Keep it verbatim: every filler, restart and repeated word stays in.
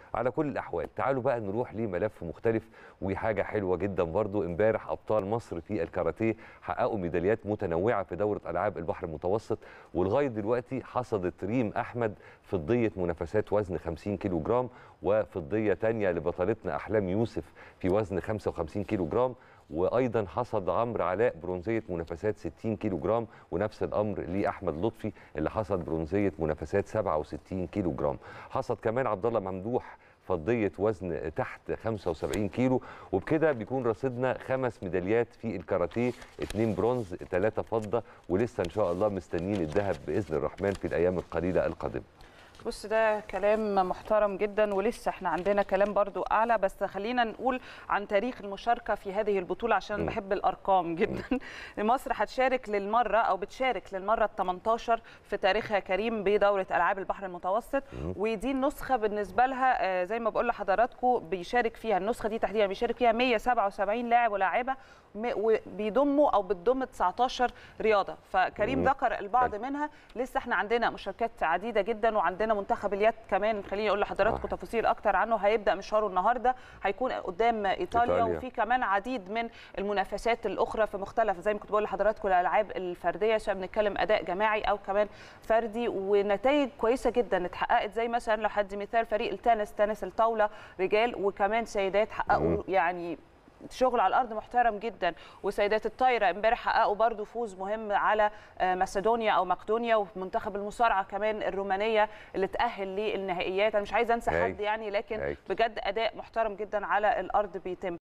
على كل الاحوال تعالوا بقى نروح لملف مختلف وحاجه حلوه جدا برضو. امبارح ابطال مصر في الكاراتيه حققوا ميداليات متنوعه في دوره العاب البحر المتوسط، ولغايه دلوقتي حصدت ريم احمد فضيه منافسات وزن خمسين كيلو جرام، وفضيه ثانيه لبطلتنا احلام يوسف في وزن خمسة وخمسين كيلو جرام، وايضا حصد عمرو علاء برونزيه منافسات ستين كيلو جرام، ونفس الامر لاحمد لطفي اللي حصد برونزيه منافسات سبعة وستين كيلو جرام. حصد كمان عبد الله ممدوح فضيه وزن تحت خمسة وسبعين كيلو، وبكده بيكون رصيدنا خمس ميداليات في الكاراتيه، اثنين برونز ثلاثه فضه، ولسه ان شاء الله مستنيين الذهب باذن الرحمن في الايام القليله القادمه. بص ده كلام محترم جدا، ولسه احنا عندنا كلام برضو اعلى، بس خلينا نقول عن تاريخ المشاركه في هذه البطوله عشان م. بحب الارقام جدا. مصر هتشارك للمره او بتشارك للمره ال تمنتاشر في تاريخها كريم بدوره العاب البحر المتوسط، م. ودي النسخه بالنسبه لها زي ما بقول لحضراتكم بيشارك فيها النسخه دي تحديدا بيشارك فيها مية وسبعة وسبعين لاعب ولاعبه، وبيضموا او بتضم تسعتاشر رياضه، فكريم م. ذكر البعض منها. لسه احنا عندنا مشاركات عديده جدا، وعندنا منتخب اليد كمان خليني اقول لحضراتكم تفاصيل اكتر عنه. هيبدا مشواره النهارده، هيكون قدام ايطاليا, إيطاليا. وفي كمان عديد من المنافسات الاخرى في مختلف زي ما كنت بقول لحضراتكم الالعاب الفرديه، سواء بنتكلم اداء جماعي او كمان فردي، ونتائج كويسه جدا اتحققت، زي مثلا لو حد مثال فريق التنس تنس الطاوله رجال وكمان سيدات حققوا يعني شغل على الارض محترم جدا، وسيدات الطايره امبارح حققوا برضو فوز مهم على ماسدونيا او مقدونيا، ومنتخب المصارعه كمان الرومانيه اللي تاهل للنهائيات. انا مش عايزه انسى حد يعني، لكن بجد اداء محترم جدا على الارض بيتم.